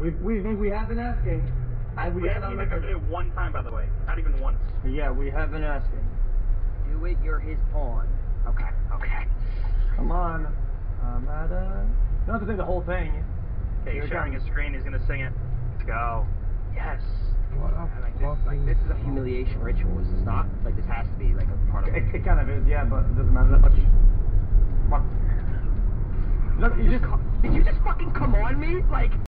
We have been asking. We haven't even done it one time, by the way. Not even once. Yeah, we have been asking. Do it, you're his pawn. Okay. Come on. You don't have to sing the whole thing. Okay, he's sharing his screen. He's gonna sing it. Let's go. Yes. This is a humiliation ritual, is this not? Like, this has to be, like, a part of it. It kind of is, yeah, but it doesn't matter that much. Come on. Look, you just... Did you just fucking come on me? Like...